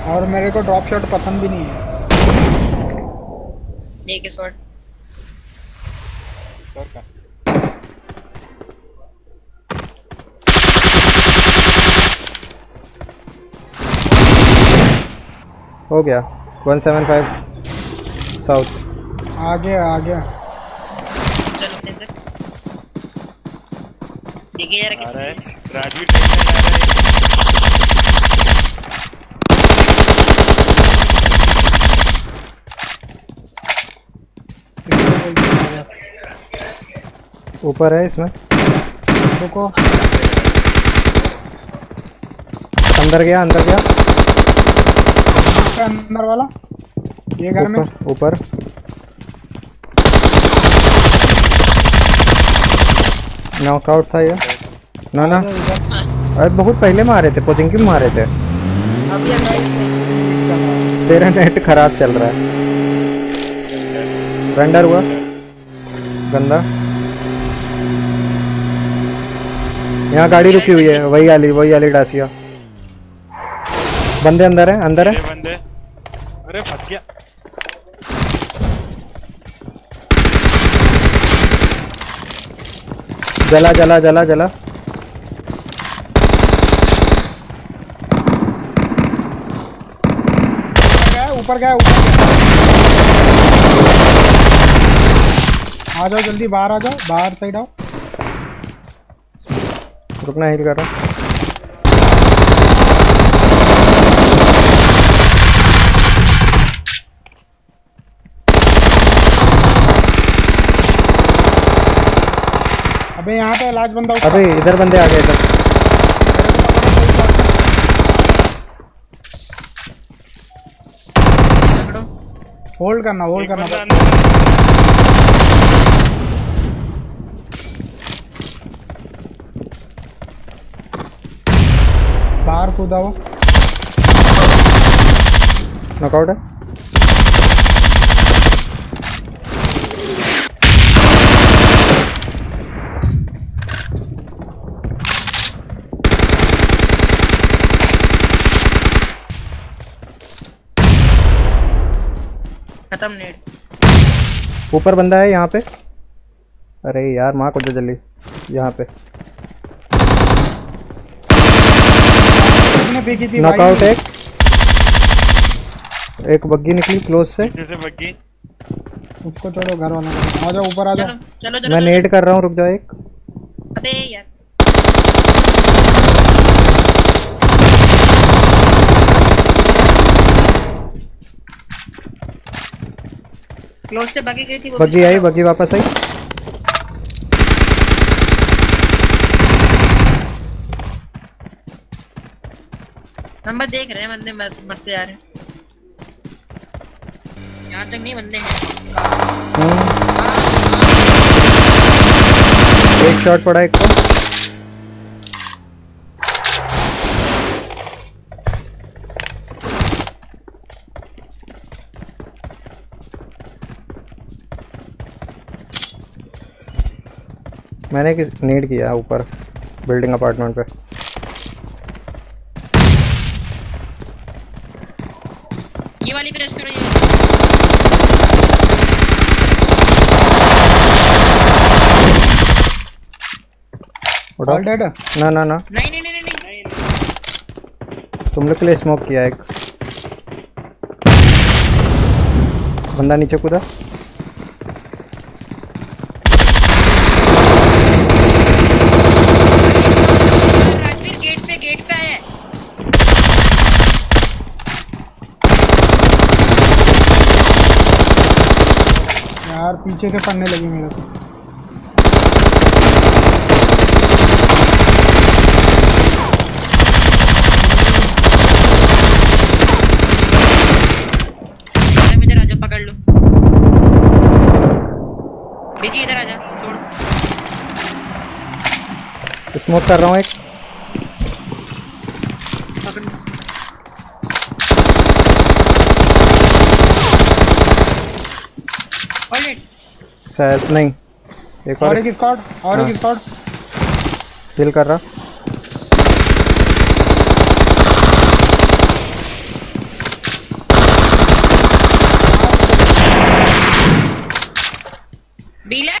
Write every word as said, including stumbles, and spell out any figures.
और मेरे को ड्रॉप शॉट पसंद भी नहीं है। एक शॉट का हो गया वन सेवन फाइव साउथ। आ गया आ गया। चलो तेज देखिए यार आ रहा है राजवीर टेंशन आ रहा है। ऊपर है इसमें। रुको अंदर गया अंदर गया अंदर वाला ये घर में ऊपर। नॉकआउट था ये। ना ना अरे बहुत पहले मारे थे पोजिंग मारे थे। अभी तेरा नेट खराब चल रहा है। रेंडर हुआ गंदा। यहाँ गाड़ी रुकी हुई है वही वाली वही वाली डासिया। बंदे अंदर है अंदर है बंदे। अरे फंस गया। जला जला जला जला। ऊपर गया ऊपर आ जाओ जल्दी बाहर आ जाओ बाहर साइड आओ। रुकना हिल कर रहा। अबे यहाँ पे लास्ट बंदा। अबे इधर बंदे आ गए इधर। होल्ड करना होल्ड करना। बाहर कूदा वो नॉकआउट है। खत्म नेट। ऊपर बंदा है यहाँ पे। अरे यार माँ को जो जल्दी यहाँ पे नॉकआउट। एक एक बग्गी निकली क्लोज से। से बग्गी उसको छोड़ो घर वालों को। आ जाओ ऊपर आ जाओ। चलो चलो मैं नेट कर रहा हूँ रुक जाओ। एक अबे यार क्लोज से बग्गी गई थी वो। बग्गी आई बग्गी वापस आई। हम बस देख रहे हैं बंदे मर, मरते जा रहे हैं। यहाँ तक नहीं बंदे हैं। एक शॉट पड़ा एक को। मैंने किस नीड किया ऊपर बिल्डिंग अपार्टमेंट पे। ये वाली प्रेस करो ये। All dead. ना ना ना नहीं नहीं नहीं नहीं तुम लोग के लिए स्मोक किया। एक बंदा नीचे कूदा। राजवीर गेट पे गेट पे आया है। यार पीछे से पड़ने लगी मेरे को। इधर आजा पकड़ लो। बीजी इधर आजा छोड़। स्मोक कर रहा हूँ एक। पकड़ लो। शायद नहीं। एक और और एक स्क्वाड और एक स्क्वाड किल कर रहा। डीलर